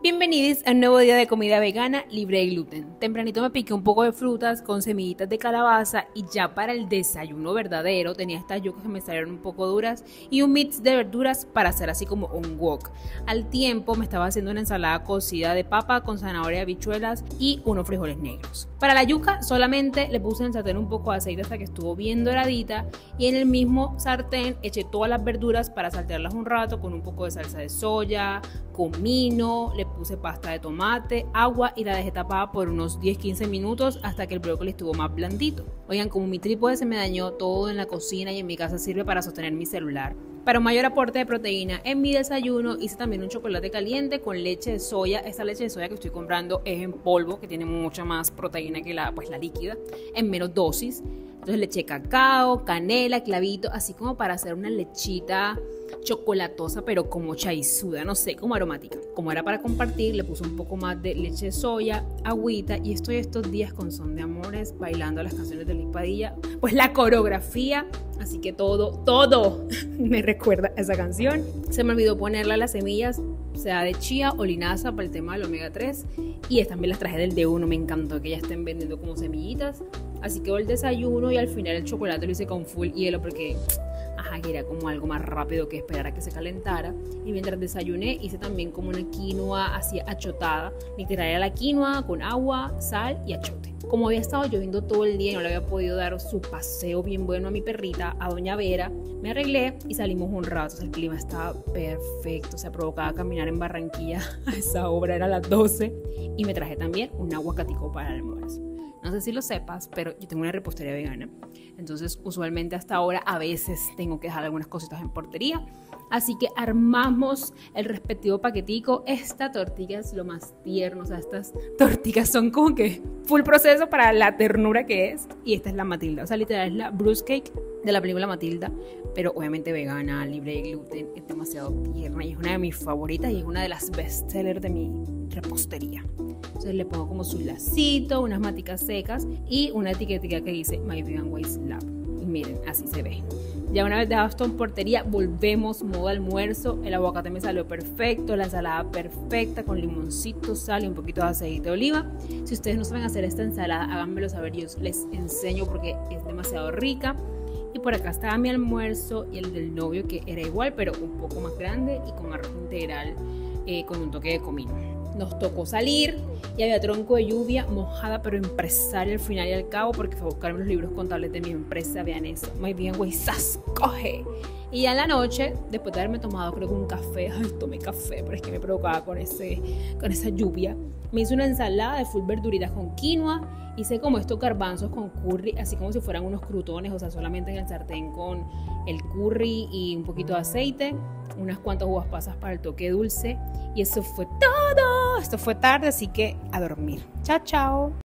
Bienvenidos a un nuevo día de comida vegana libre de gluten. Tempranito me piqué un poco de frutas con semillitas de calabaza y ya para el desayuno verdadero tenía estas yucas que me salieron un poco duras y un mix de verduras para hacer así como un wok. Al tiempo me estaba haciendo una ensalada cocida de papa con zanahoria, habichuelas y unos frijoles negros. Para la yuca solamente le puse en el sartén un poco de aceite hasta que estuvo bien doradita y en el mismo sartén eché todas las verduras para saltearlas un rato con un poco de salsa de soya, comino, le puse pasta de tomate, agua y la dejé tapada por unos 10-15 minutos hasta que el brócoli estuvo más blandito. Oigan, como mi trípode se me dañó todo en la cocina y en mi casa sirve para sostener mi celular. Para un mayor aporte de proteína en mi desayuno hice también un chocolate caliente con leche de soya. Esta leche de soya que estoy comprando es en polvo, que tiene mucha más proteína que la líquida, en menos dosis. Entonces le eché cacao, canela, clavito, así como para hacer una lechita chocolatosa, pero como chaizuda, no sé, como aromática. Como era para compartir, le puse un poco más de leche de soya, agüita, y estoy estos días con Son de Amores bailando las canciones de Liz Padilla, pues la coreografía, así que todo me recuerda a esa canción. Se me olvidó ponerle las semillas, sea de chía o linaza para el tema del omega 3, y estas también las traje del D1, me encantó que ya estén vendiendo como semillitas. Así que el desayuno y al final el chocolate lo hice con full hielo porque que era como algo más rápido que esperar a que se calentara. Y mientras desayuné hice también como una quinoa así achotada, literal era la quinoa con agua, sal y achote. Como había estado lloviendo todo el día y no le había podido dar su paseo bien bueno a mi perrita, a Doña Vera, me arreglé y salimos un rato. El clima estaba perfecto, se provocaba caminar en Barranquilla a esa hora, era las 12, y me traje también un aguacatico para el almuerzo. No sé si lo sepas, pero yo tengo una repostería vegana. Entonces, usualmente hasta ahora a veces tengo que dejar algunas cositas en portería. Así que armamos el respectivo paquetico. Esta tortilla es lo más tierno. O sea, estas tortillas son como que full proceso para la ternura que es. Y esta es la Matilda. O sea, literal es la Bruce Cake de la película Matilda, pero obviamente vegana, libre de gluten. Es demasiado tierna y es una de mis favoritas y es una de las bestsellers de mi repostería. Entonces le pongo como su lacito, unas maticas secas y una etiquetita que dice My Vegan Ways Lab. Y miren, así se ve. Ya una vez dejado esto en portería, volvemos modo almuerzo. El aguacate me salió perfecto, la ensalada perfecta con limoncito, sal y un poquito de aceite de oliva. Si ustedes no saben hacer esta ensalada, háganmelo saber, yo les enseño porque es demasiado rica. Y por acá estaba mi almuerzo y el del novio, que era igual pero un poco más grande y con arroz integral con un toque de comino. Nos tocó salir y había tronco de lluvia, mojada pero empresaria al final y al cabo, porque fue a buscarme los libros contables de mi empresa, vean eso, muy bien, güey, ¡sas! ¡Coge! Y ya en la noche, después de haberme tomado creo que un café, tomé café, pero es que me provocaba con esa lluvia, me hice una ensalada de full verduritas con quinoa, hice como estos garbanzos con curry, así como si fueran unos crutones, o sea, solamente en el sartén con el curry y un poquito de aceite, unas cuantas uvas pasas para el toque dulce, y eso fue todo. Esto fue tarde, así que a dormir. Chao, chao.